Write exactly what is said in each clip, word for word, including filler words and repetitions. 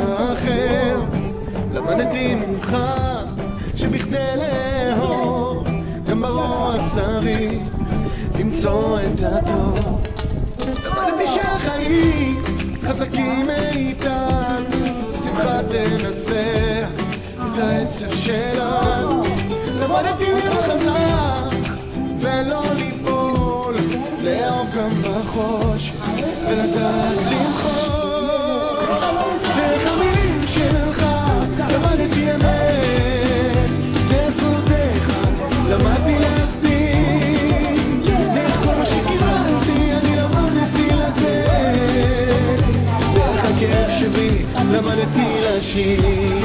אחר. למדתי ממך שבכדי לאהוב גם ברוע צריך למצוא את הטוב. למדתי שהחיים חזקים מאיתנו, שמחה תנצח את העצב שלנו. למדתי להיות חזק ולא ליפול, לאהוב גם בחושך ולדעת למחול. דרך המילים שלך למדתי אמת, דרך סודך למדתי להסתיר, דרך כל מה שקיבלתי אני למדתי לתת, דרך הכאב שבי למדתי לשיר.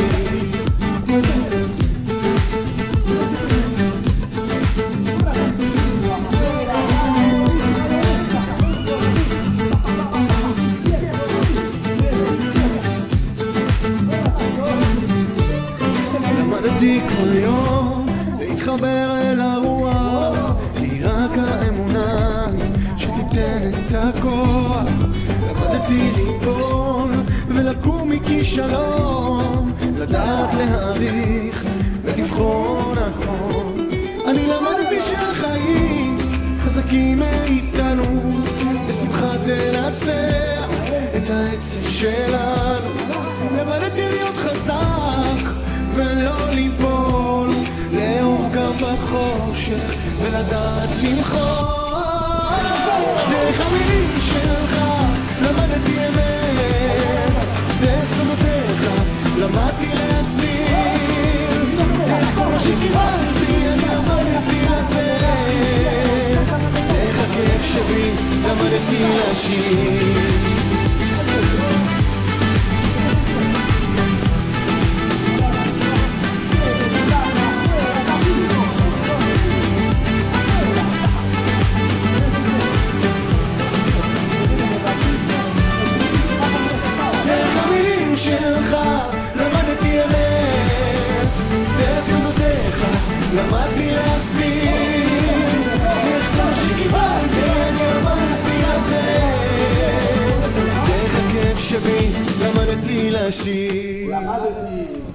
למדתי כל יום להתחבר אל הרוח, כי רק האמונה שתיתן את הכוח. למדתי ליפול ולקום מכישלון, לדעת להעריך ולבחור נכון. אני למדתי שהחיים חזקים מאיתנו, ושמחה תנצח את העצב שלנו. למדתי להיות חזק ולא ליפול, לאהוב גם בחושך ולדעת למחול. דרך המילים שלך למדתי אמת, דרך סודותיך למדתי להסתיר, דרך כל מה שקיבלתי אני למדתי לתת, דרך הכאב שבי למדתי לשיר. שלך למדתי אמת, דרך סודותיך למדתי להסתיר, דרך כל מה שקיבלתי אני למדתי לתת, דרך הכאב שבי למדתי לשיר.